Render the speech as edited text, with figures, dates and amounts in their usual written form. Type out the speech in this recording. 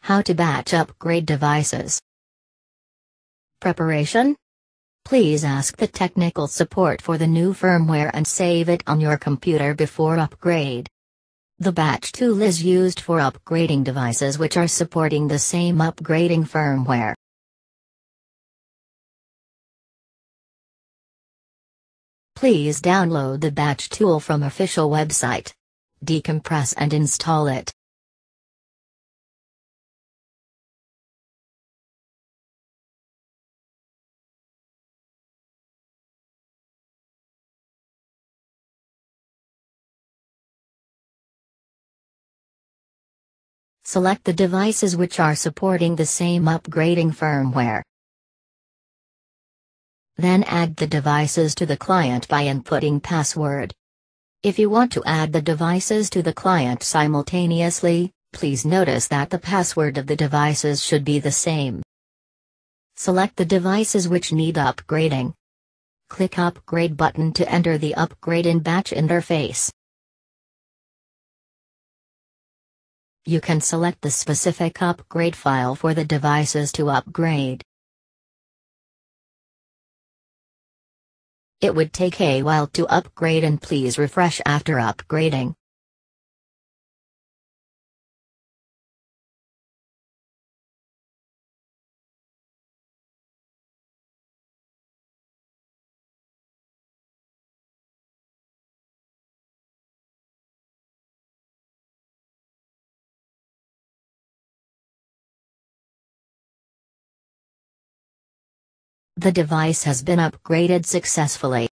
How to batch upgrade devices. Preparation? Please ask the technical support for the new firmware and save it on your computer before upgrade. The batch tool is used for upgrading devices which are supporting the same upgrading firmware. Please download the batch tool from official website. Decompress and install it. Select the devices which are supporting the same upgrading firmware. Then add the devices to the client by inputting password. If you want to add the devices to the client simultaneously, please notice that the password of the devices should be the same. Select the devices which need upgrading. Click Upgrade button to enter the Upgrade in Batch interface. You can select the specific upgrade file for the devices to upgrade. It would take a while to upgrade and please refresh after upgrading. The device has been upgraded successfully.